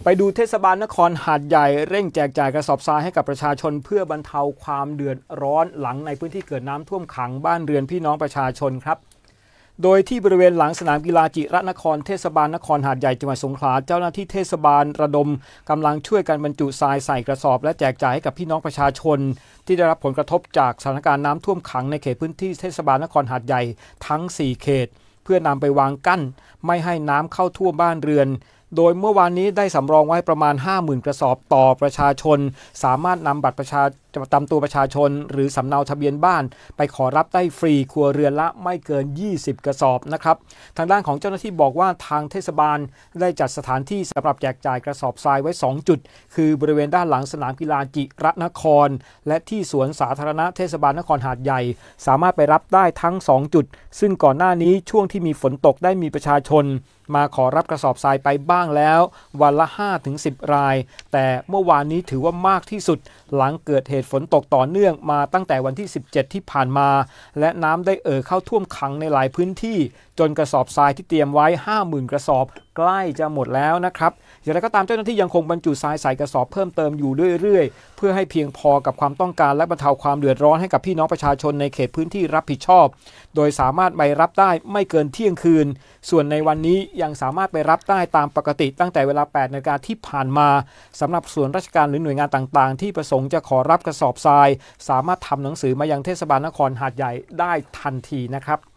ไปดูเทศบาลนครหาดใหญ่เร่งแจกจ่ายกระสอบทรายให้กับประชาชนเพื่อบรรเทาความเดือดร้อนหลังในพื้นที่เกิดน้ำท่วมขังบ้านเรือนพี่น้องประชาชนครับโดยที่บริเวณหลังสนามกีฬาจิรนครเทศบาลนครหาดใหญ่จังหวัดสงขลาเจ้าหน้าที่เทศบาลระดมกำลังช่วยกันบรรจุทรายใส่กระสอบและแจกจ่ายให้กับพี่น้องประชาชนที่ได้รับผลกระทบจากสถานการณ์น้ำท่วมขังในเขตพื้นที่เทศบาลนครหาดใหญ่ทั้ง4เขตเพื่อนำไปวางกั้นไม่ให้น้ำเข้าท่วมบ้านเรือนโดยเมื่อวานนี้ได้สำรองไว้ประมาณ 50,000 กระสอบต่อประชาชนสามารถนำบัตรประจำตัวประชาชนหรือสำเนาทะเบียนบ้านไปขอรับได้ฟรีครัวเรือนละไม่เกิน20กระสอบนะครับทางด้านของเจ้าหน้าที่บอกว่าทางเทศบาลได้จัดสถานที่สำหรับแจกจ่ายกระสอบทรายไว้2จุดคือบริเวณด้านหลังสนามกีฬาจิรนครและที่สวนสาธารณะเทศบาลนครหาดใหญ่สามารถไปรับได้ทั้ง2จุดซึ่งก่อนหน้านี้ช่วงที่มีฝนตกได้มีประชาชนมาขอรับกระสอบทรายไปบ้างแล้ววันละ 5-10 รายแต่เมื่อวานนี้ถือว่ามากที่สุดหลังเกิดเหตุฝนตกต่อเนื่องมาตั้งแต่วันที่17ที่ผ่านมาและน้ำได้เข้าท่วมขังในหลายพื้นที่จนกระสอบทรายที่เตรียมไว้ 50,000 กระสอบใกล้จะหมดแล้วนะครับอย่างไรก็ตามเจ้าหน้าที่ยังคงบรรจุทรายใส่กระสอบเพิ่มเติมอยู่เรื่อยๆเพื่อให้เพียงพอกับความต้องการและบรรเทาความเดือดร้อนให้กับพี่น้องประชาชนในเขตพื้นที่รับผิดชอบโดยสามารถไปรับได้ไม่เกินเที่ยงคืนส่วนในวันนี้ยังสามารถไปรับได้ตามปกติตั้งแต่เวลา 8 นาฬิกาที่ผ่านมาสำหรับส่วนราชการหรือหน่วยงานต่างๆที่ประสงค์จะขอรับกระสอบทรายสามารถทำหนังสือมายังเทศบาลนครหาดใหญ่ได้ทันทีนะครับ